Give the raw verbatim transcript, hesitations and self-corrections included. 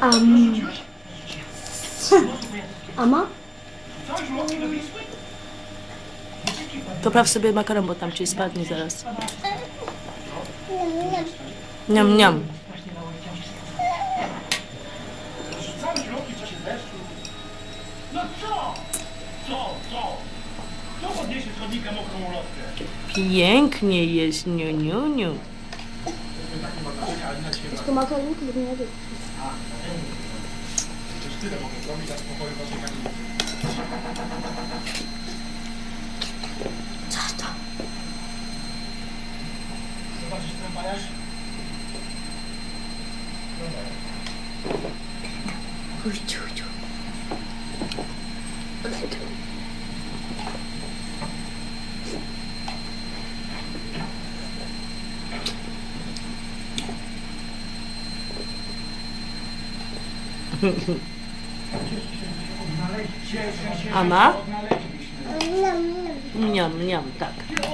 Um. Ama? Popraw sobie makaron, bo tam ci spadnie zaraz. Niam, niam. No co? Co? Co? Kto podniesie z chodnika mokrą ulotkę? Pięknie jest, niu, niu, niu. Tylko makaroniki lub nie wiem. Przecież tyle mogę zrobić, a spokoju waszej pani. Co to? Zobaczysz ten pajasz? Uj, ciu, ciu. Podaj tu. Ama? Niam, niam, tak.